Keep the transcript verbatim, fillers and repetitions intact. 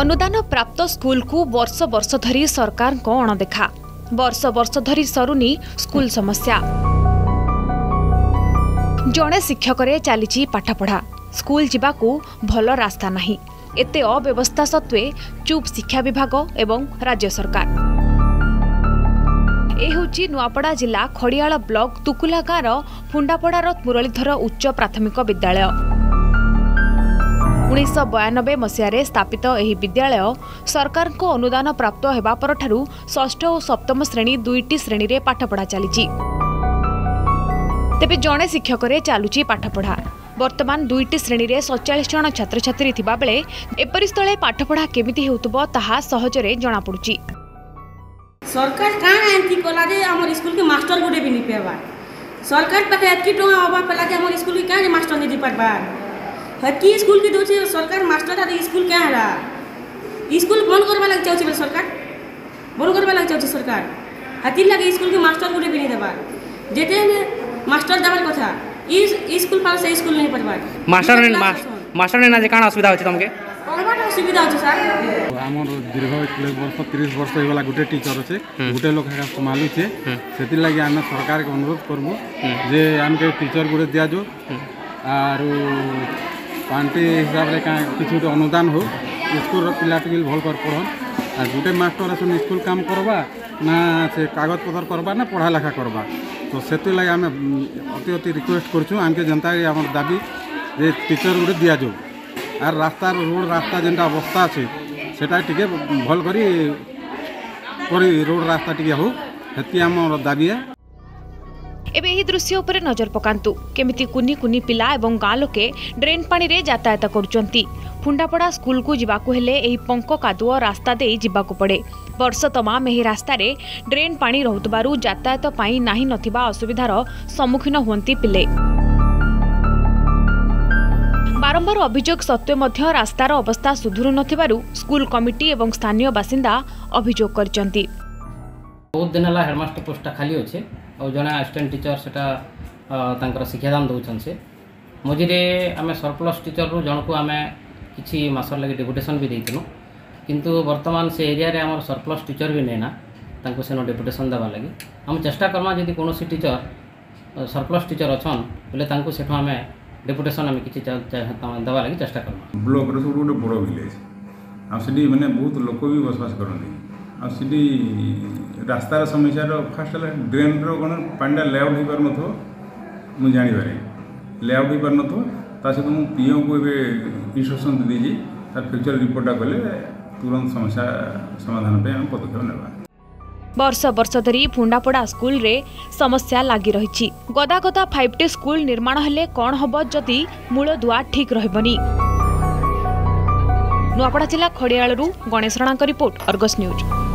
अनुदान प्राप्त स्कूल को वर्ष वर्ष धरी सरकार को अणदेखा वर्ष वर्ष धरी सरुनी स्कूल समस्या जड़े शिक्षक चली पाठपढ़ा स्कूल जावाकू भल रास्ता नहीं एते अव्यवस्था सत्वे चुप शिक्षा विभाग एवं राज्य सरकार। ए होची नुआपड़ा जिला खड़ियाल ब्लॉक तुकुला गाँव फुंडापड़ार मुरलीधर उच्च प्राथमिक विद्यालय उन्नीस बयानबे मसीह स्थापित यह विद्यालय सरकार को अनुदान प्राप्त होगा परठारु षष्ठ और सप्तम श्रेणी दुईटी श्रेणी रे पाठपढ़ा चली तेबे जड़े शिक्षक चलुची पाठपढ़ा वर्तमान दुईटी श्रेणी रे सैंतालीस जन छात्र छात्री थिबा बेले एपरि स्थले पाठपढ़ा केमिति हेउतबो ताहा सहजरे जणा पड़ुची। सरकार का एंती कोला जे हमर स्कूल के मास्टर गोटे भी नहीं पेबा सरकार पाखे एतकी टोंगा अभाव पला के हमर स्कूल के का मास्टर नहीं दी पाबा हकी स्कूल के दोचे सरकार मास्टर आ स्कूल क्या है स्कूल बंद करवा लग चाहछी बेले सरकार बंद करवा लग चाहछी सरकार हती लगे स्कूल के मास्टर गोटे भी नहीं देबा जेते मास्टर देबार कथा ई स्कूल पर से स्कूल नहीं पढ़वा मास्टर ने मास्टर ने ना जे काना असुविधा होची तमके कोनबा असुविधा होची सर हमर दीर्घ वर्ष तीस वर्ष होगला गोटे टीचर अच्छे गोटे लोक संभालू छे सेति लागि आमे सरकार के अनुरोध करबो जे आमके टीचर गोटे दिया जो आर पांटी हिसाब से किसी अनुदान हो स्कूल पिला भल कर पढ़न आ गोटे मास्टर आसन स्कूल काम करवा ना से कागज पत्र करवा ना पढ़ा लिखा करवा तो से लगे आम अति अति रिक्वेस्ट करूँ आमके जनता आम दाबी जे टीचर गोटे दि जाऊ आर रास्ता रोड रास्ता जेनटा अवस्था अच्छे सेटा टिके भल करी रोड रास्ता टिके हो हेती आम दाबी है। एबे एही दृश्य उपरे नजर पकांतु केमिति कुनी कुनी पिला एवं गाँ लोके ड्रेन पानी रे यातायात करुचंती फुंडापड़ा स्कूल को जिबाकू हेले एही पंक कादुओ रास्ता दे जिबाकू पड़े वर्ष तमाम एही रास्ता रे ड्रेन पानी रहुतबारु यातायात पाई नाही नथिबा असुविधार सम्मुखीन हुंती पिले बारंबार अभियोग सत्वे मध्य रास्तार अवस्था सुधुरु नथिबारु स्कूल कमिटी एवं स्थानीय बासिंदा अभियोग करचंती। बहुत दिन है हेडमास्टर पोस्टा खाली अच्छे और जड़े असिस्टेंट टीचर से शिक्षादान दौरान से मझे आम सरप्लस टीचर रु जन को आम कि मसर लगे डेपुटेशन भी देलु किंतु वर्तमान से एरिया रे आम सरप्लस टीचर भी नैना से डेपुटेशन देवा लगे आम चेष्टा करमा जदि कौन टीचर सरप्लस टीचर अच्छा बोले से आम डेपुटेशन आम कि देवा लगे चेष्टा करमा। ब्लॉक सब गोटे बड़ विलेज आगे मैंने बहुत लोक भी बसवास करते आसी रास्तार समस्या फास्ट ड्रेन कौन पानी लेआउट हो पार न मुझे जानवे लेआउट हो पार न सहित मुझे पीओ को इंस्ट्रक्शन दे दीजिए तार फ्यूचर रिपोर्टा कले तुरंत समस्या समाधान पे पदक्षेप नेबा। वर्ष वर्ष धरी फुंडापड़ा स्कूल रे समस्या लगी रही गदा गदा फाइव टी स्कूल निर्माण हेले कौन हम जदि मूल दुआ ठीक रहबनी। नुआपड़ा जिला खड़ियालू Ganesh Rana report Argus news.